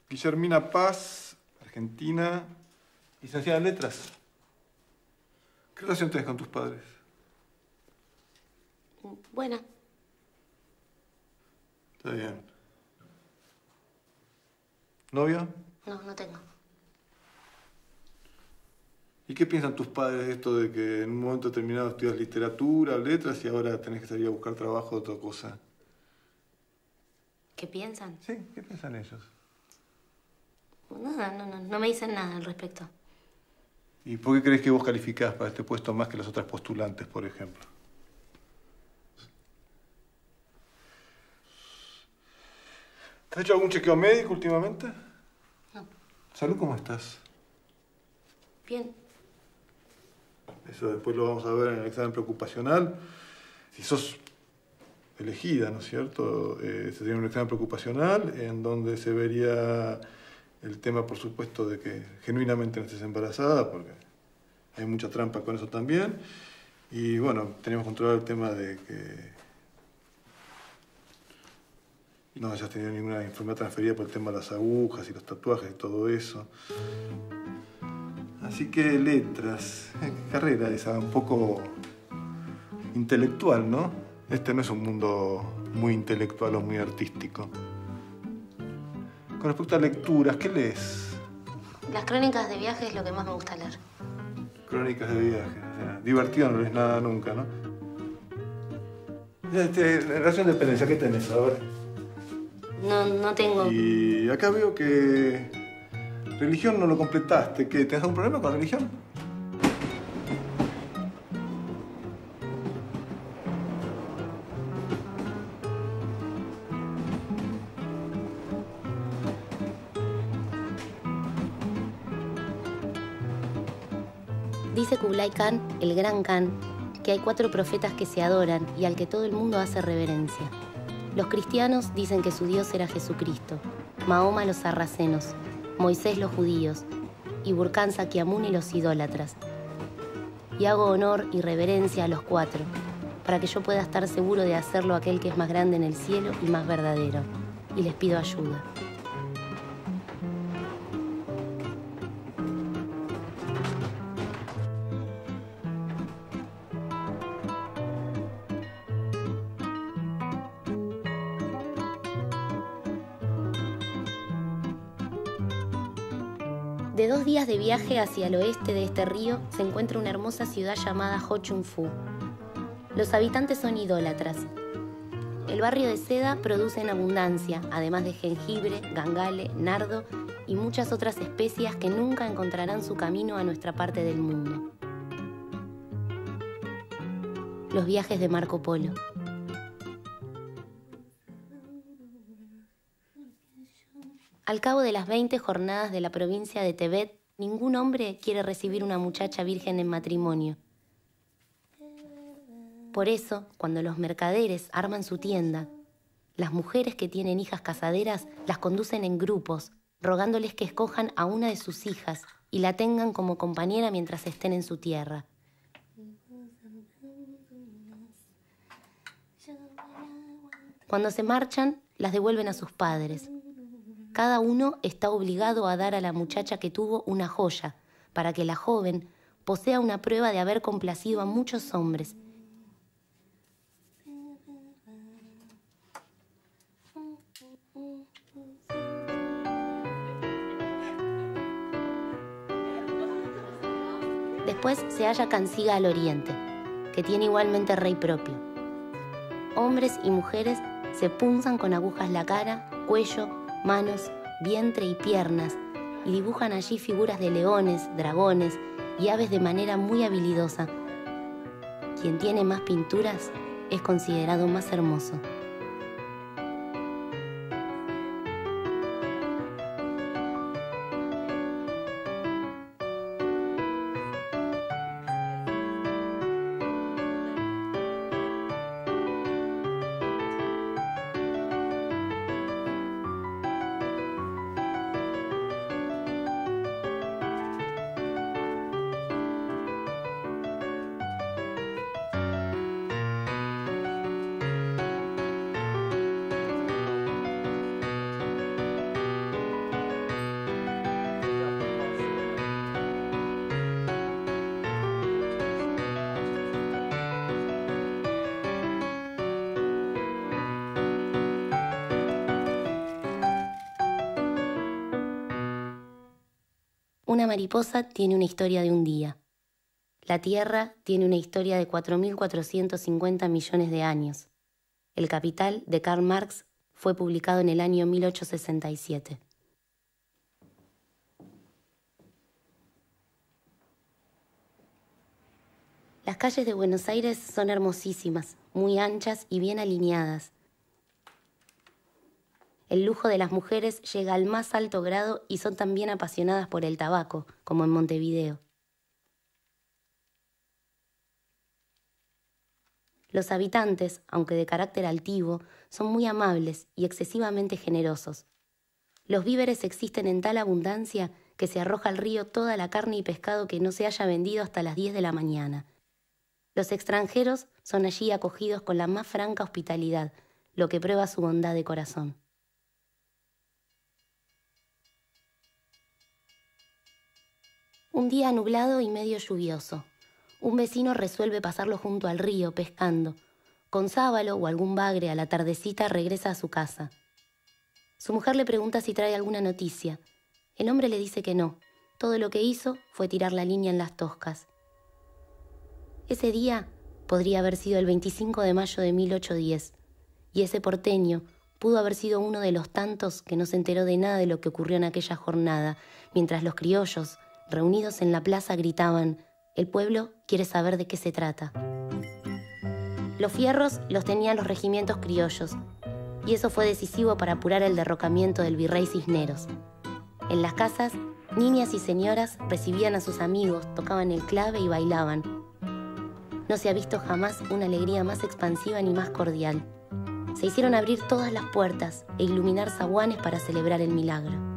Guillermina Paz, Argentina, licenciada en Letras. ¿Qué relación tenés con tus padres? Buena. Está bien. ¿Novio? No, no tengo. ¿Y qué piensan tus padres de esto de que en un momento determinado estudias literatura, letras y ahora tenés que salir a buscar trabajo de otra cosa? ¿Qué piensan? Sí, ¿qué piensan ellos? Nada, no me dicen nada al respecto. ¿Y por qué crees que vos calificás para este puesto más que las otras postulantes, por ejemplo? ¿Te has hecho algún chequeo médico últimamente? No. ¿Salud cómo estás? Bien. Eso después lo vamos a ver en el examen preocupacional. Si sos elegida, ¿no es cierto? Se tiene un examen preocupacional en donde se vería el tema, por supuesto, de que genuinamente no estés embarazada, porque hay mucha trampa con eso también. Y bueno, tenemos que controlar el tema de que no hayas tenido ninguna enfermedad transferida por el tema de las agujas y los tatuajes y todo eso. Así que letras, carrera esa, un poco intelectual, ¿no? Este no es un mundo muy intelectual o muy artístico. Con respecto a lecturas, ¿qué lees? Las crónicas de viaje es lo que más me gusta leer. Crónicas de viaje, o sea, divertido no lees nada nunca, ¿no? En relación de dependencia, ¿qué tenés? A ver. No tengo... Y acá veo que religión no lo completaste. ¿Qué? ¿Tenés algún problema con religión? Dice Kublai Khan, el gran Khan, que hay 4 profetas que se adoran y al que todo el mundo hace reverencia. Los cristianos dicen que su Dios era Jesucristo, Mahoma los sarracenos, Moisés los judíos y Burkán Sakyamuni los idólatras. Y hago honor y reverencia a los 4, para que yo pueda estar seguro de hacerlo aquel que es más grande en el cielo y más verdadero. Y les pido ayuda. De 2 días de viaje hacia el oeste de este río se encuentra una hermosa ciudad llamada Ho Chung Fu. Los habitantes son idólatras. El barrio de seda produce en abundancia, además de jengibre, gangale, nardo y muchas otras especias que nunca encontrarán su camino a nuestra parte del mundo. Los viajes de Marco Polo. Al cabo de las 20 jornadas de la provincia de Tebet, ningún hombre quiere recibir una muchacha virgen en matrimonio. Por eso, cuando los mercaderes arman su tienda, las mujeres que tienen hijas casaderas las conducen en grupos, rogándoles que escojan a una de sus hijas y la tengan como compañera mientras estén en su tierra. Cuando se marchan, las devuelven a sus padres. Cada uno está obligado a dar a la muchacha que tuvo una joya, para que la joven posea una prueba de haber complacido a muchos hombres. Después se halla Canciga al oriente, que tiene igualmente rey propio. Hombres y mujeres se punzan con agujas la cara, cuello, manos, vientre y piernas, y dibujan allí figuras de leones, dragones y aves de manera muy habilidosa. Quien tiene más pinturas es considerado más hermoso. Una mariposa tiene una historia de un día. La Tierra tiene una historia de 4.450 millones de años. El Capital, de Karl Marx, fue publicado en el año 1867. Las calles de Buenos Aires son hermosísimas, muy anchas y bien alineadas. El lujo de las mujeres llega al más alto grado y son también apasionadas por el tabaco, como en Montevideo. Los habitantes, aunque de carácter altivo, son muy amables y excesivamente generosos. Los víveres existen en tal abundancia que se arroja al río toda la carne y pescado que no se haya vendido hasta las 10 de la mañana. Los extranjeros son allí acogidos con la más franca hospitalidad, lo que prueba su bondad de corazón. Un día nublado y medio lluvioso. Un vecino resuelve pasarlo junto al río, pescando. Con sábalo o algún bagre a la tardecita regresa a su casa. Su mujer le pregunta si trae alguna noticia. El hombre le dice que no. Todo lo que hizo fue tirar la línea en las toscas. Ese día podría haber sido el 25 de mayo de 1810, y ese porteño pudo haber sido uno de los tantos que no se enteró de nada de lo que ocurrió en aquella jornada, mientras los criollos, reunidos en la plaza, gritaban: «El pueblo quiere saber de qué se trata». Los fierros los tenían los regimientos criollos, y eso fue decisivo para apurar el derrocamiento del virrey Cisneros. En las casas, niñas y señoras recibían a sus amigos, tocaban el clave y bailaban. No se ha visto jamás una alegría más expansiva ni más cordial. Se hicieron abrir todas las puertas e iluminar zaguanes para celebrar el milagro.